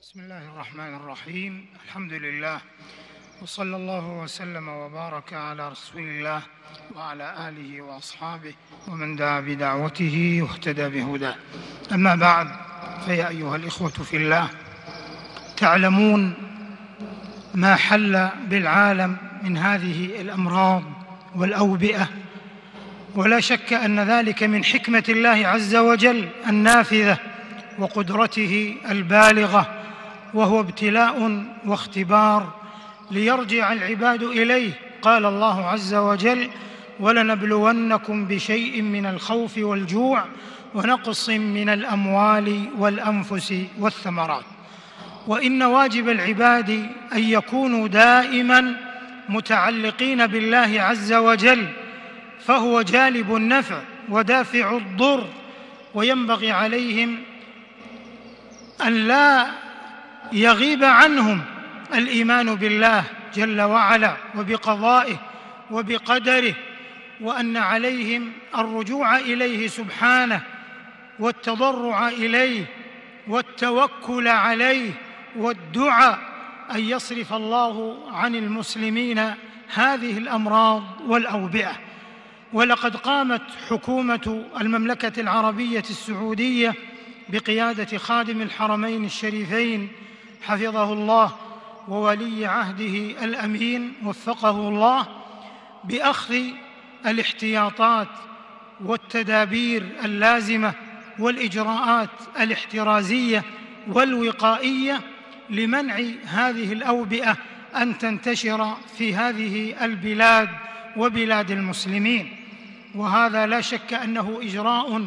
بسم الله الرحمن الرحيم. الحمد لله، وصلى الله وسلم وبارك على رسول الله وعلى آله وأصحابه ومن دعا بدعوته واهتدى بهداه. أما بعد، فيا أيها الإخوة في الله، تعلمون ما حل بالعالم من هذه الأمراض والأوبئة، ولا شك أن ذلك من حكمة الله عز وجل النافذة وقدرته البالغة، وهو ابتلاء واختبار ليرجع العباد إليه. قال الله عز وجل: ولنبلونكم بشيء من الخوف والجوع ونقص من الأموال والأنفس والثمرات. وإن واجب العباد أن يكونوا دائما متعلقين بالله عز وجل، فهو جالب النفع ودافع الضر، وينبغي عليهم أن لا يغيب عنهم الإيمان بالله جل وعلا وبقضائه وبقدره، وأن عليهم الرجوع إليه سبحانه والتضرع إليه والتوكل عليه والدعاء أن يصرف الله عن المسلمين هذه الأمراض والأوبئة. ولقد قامت حكومة المملكة العربية السعودية بقيادة خادم الحرمين الشريفين حفظه الله وولي عهده الأمين وفقه الله بأخذ الاحتياطات والتدابير اللازمة والإجراءات الاحترازية والوقائية لمنع هذه الأوبئة أن تنتشر في هذه البلاد وبلاد المسلمين. وهذا لا شك أنه إجراء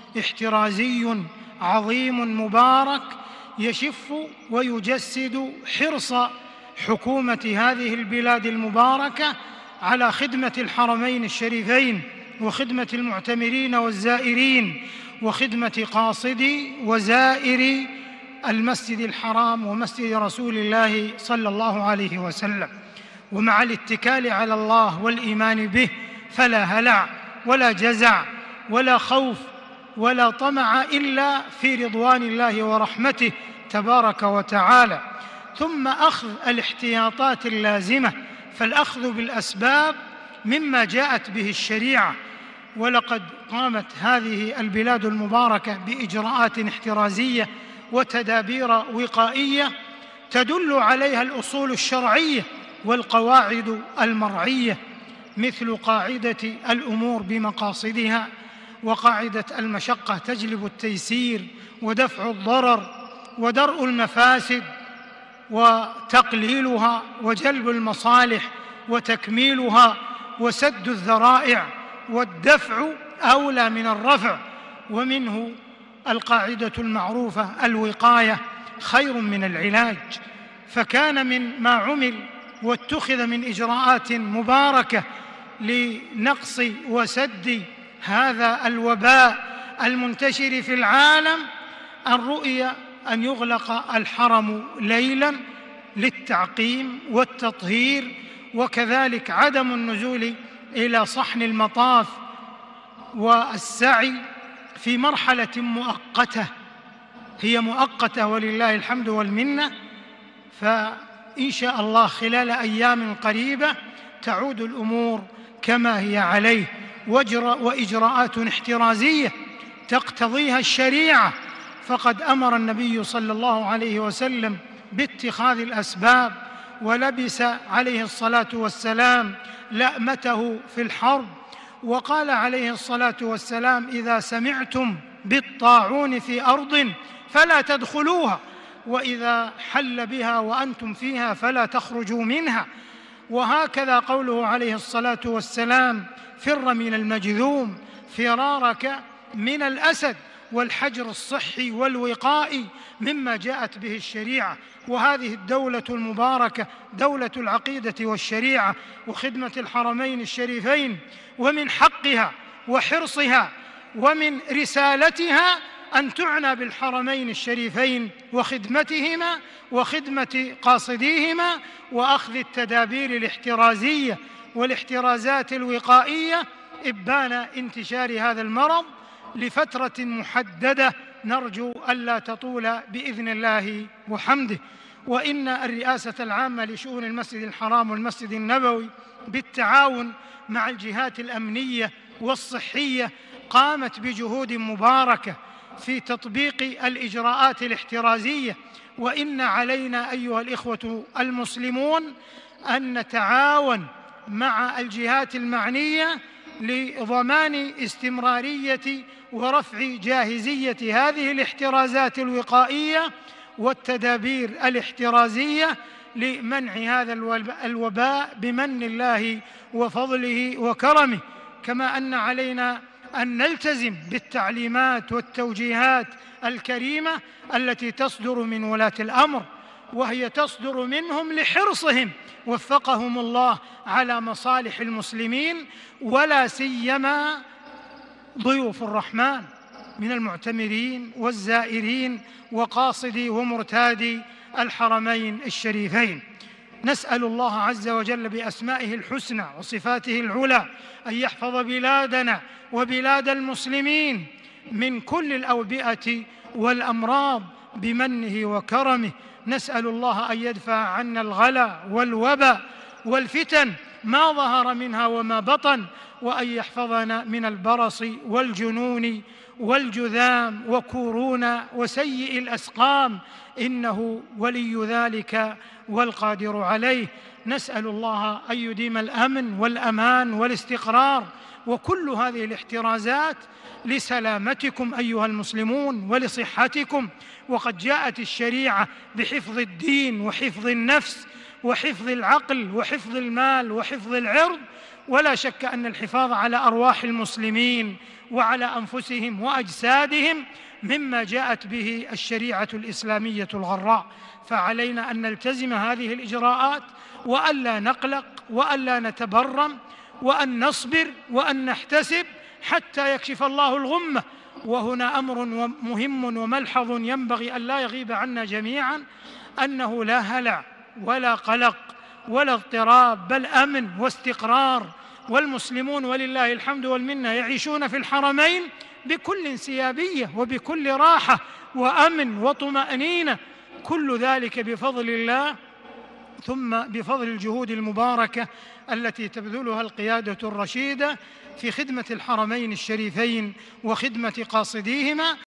احترازي عظيم مبارك يشف ويجسد حرص حكومة هذه البلاد المباركة على خدمة الحرمين الشريفين وخدمة المعتمرين والزائرين وخدمة قاصدي وزائري المسجد الحرام ومسجد رسول الله صلى الله عليه وسلم. ومع الاتكال على الله والإيمان به فلا هلع ولا جزع ولا خوف ولا طمع إلا في رضوان الله ورحمته تبارك وتعالى. ثم أخذ الاحتياطات اللازمة، فالأخذ بالأسباب مما جاءت به الشريعة. ولقد قامت هذه البلاد المباركة بإجراءات احترازية وتدابير وقائية تدل عليها الأصول الشرعية والقواعد المرعية، مثل قاعدة الأمور بمقاصدها، وقاعدة المشقة تجلب التيسير، ودفع الضرر، ودرء المفاسد وتقليلها، وجلب المصالح وتكميلها، وسد الذرائع، والدفع أولى من الرفع. ومنه القاعدة المعروفة: الوقاية خير من العلاج. فكان من ما عمل واتخذ من إجراءات مباركة لنقص وسد هذا الوباء المنتشر في العالم الرؤية أن يغلق الحرم ليلاً للتعقيم والتطهير، وكذلك عدم النزول إلى صحن المطاف والسعي في مرحلة مؤقتة، هي مؤقتة ولله الحمد والمنة. فإن شاء الله خلال أيام قريبة تعود الأمور كما هي عليه، وإجراءات احترازية تقتضيها الشريعة. فقد أمر النبي صلى الله عليه وسلم باتخاذ الأسباب، ولبس عليه الصلاة والسلام لأمته في الحرب، وقال عليه الصلاة والسلام: إذا سمعتم بالطاعون في أرض فلا تدخلوها، وإذا حل بها وأنتم فيها فلا تخرجوا منها. وهكذا قوله عليه الصلاة والسلام: فر من المجذوم فرارك من الأسد. والحجر الصحي والوقائي مما جاءت به الشريعة. وهذه الدولة المباركة دولة العقيدة والشريعة وخدمة الحرمين الشريفين، ومن حقها وحرصها ومن رسالتها أن تعنى بالحرمين الشريفين وخدمتهما وخدمة قاصديهما، وأخذ التدابير الاحترازية والاحترازات الوقائية إبان انتشار هذا المرض لفترة محددة نرجو ألا تطول بإذن الله وحمده. وإن الرئاسة العامة لشؤون المسجد الحرام والمسجد النبوي بالتعاون مع الجهات الأمنية والصحية قامت بجهود مباركة في تطبيق الإجراءات الاحترازية، وإن علينا أيها الإخوة المسلمون أن نتعاون مع الجهات المعنية لضمان استمرارية ورفع جاهزية هذه الاحترازات الوقائية والتدابير الاحترازية لمنع هذا الوباء بمن الله وفضله وكرمه. كما أن علينا أن نلتزم بالتعليمات والتوجيهات الكريمة التي تصدر من ولاة الأمر، وهي تصدر منهم لحرصهم وفقهم الله على مصالح المسلمين، ولا سيما ضيوف الرحمن من المعتمرين والزائرين وقاصدي ومرتادي الحرمين الشريفين. نسأل الله عز وجل بأسمائه الحسنى وصفاته العلى أن يحفظ بلادنا وبلاد المسلمين من كل الأوبئة والأمراض بمنه وكرمه. نسأل الله أن يدفع عنا الغلا والوبا والفتن ما ظهر منها وما بطن، وأن يحفظنا من البرص والجنون والجذام وكورونا وسيء الأسقام، إنه ولي ذلك والقادر عليه. نسأل الله أن يديم الأمن والأمان والاستقرار وكل هذه الاحترازات لسلامتكم أيها المسلمون ولصحتكم. وقد جاءت الشريعة بحفظ الدين وحفظ النفس وحفظ العقل وحفظ المال وحفظ العرض، ولا شك أن الحفاظ على أرواح المسلمين وعلى أنفسهم وأجسادهم مما جاءت به الشريعة الإسلامية الغراء. فعلينا أن نلتزم هذه الإجراءات وألا نقلق وألا نتبرم، وأن نصبر وأن نحتسب حتى يكشف الله الغمة. وهنا أمر مهم وملحظ ينبغي أن لا يغيب عنا جميعا، أنه لا هلع ولا قلق ولا اضطراب، بل أمن واستقرار، والمسلمون ولله الحمد والمنة يعيشون في الحرمين بكل انسيابية وبكل راحة وأمن وطمأنينة، كل ذلك بفضل الله ثم بفضل الجهود المباركة التي تبذلها القيادة الرشيدة في خدمة الحرمين الشريفين وخدمة قاصديهما.